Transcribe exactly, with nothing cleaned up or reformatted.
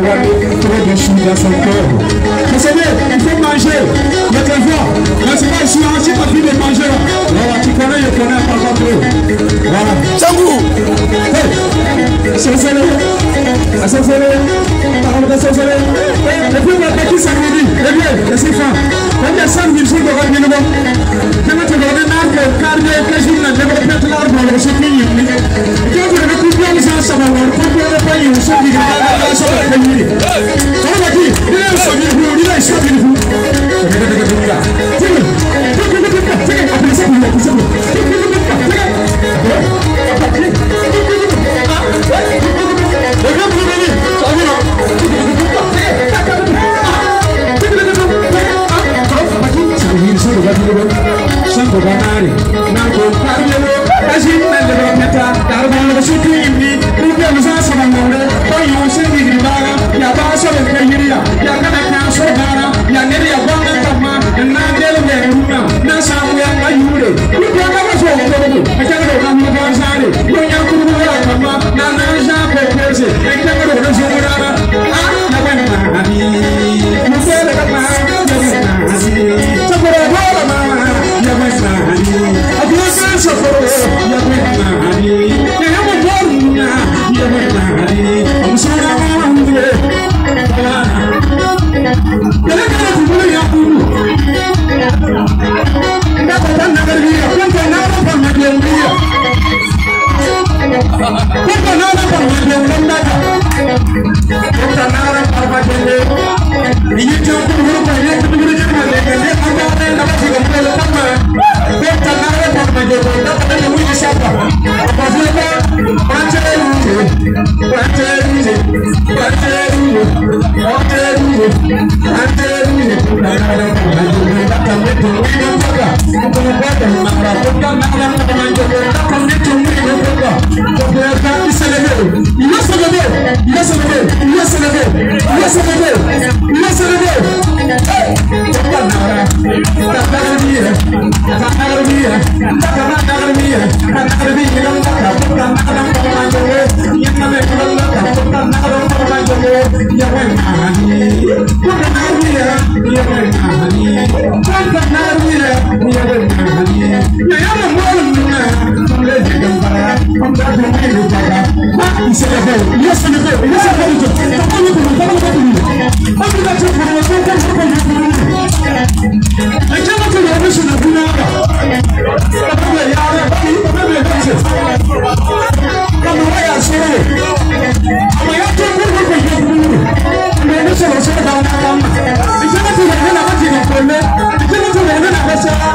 trop de choses dans son corps. Vous savez, il faut manger. Le devoir. Mais c'est pas ici, si tu as fini de manger. Voilà, tu connais, je connais pas encore. Voilà. Django. Hey. Sorcelé. Sorcelé. Parole de sorcelé. Et puis, on va petit samedi. Eh bien, c'est ça. Quand il y a cinq mille jours de règlement, je vais te donner un arbre, car il y a quelques jours, je vais mettre l'arbre dans le soutien. Quand vous avez coupé les gens, ça va voir. Quand vous avez payé, vous savez, il y a un arbre, ça va payer. On va dire, il est sur le bout, il est sur le bout. Thank you.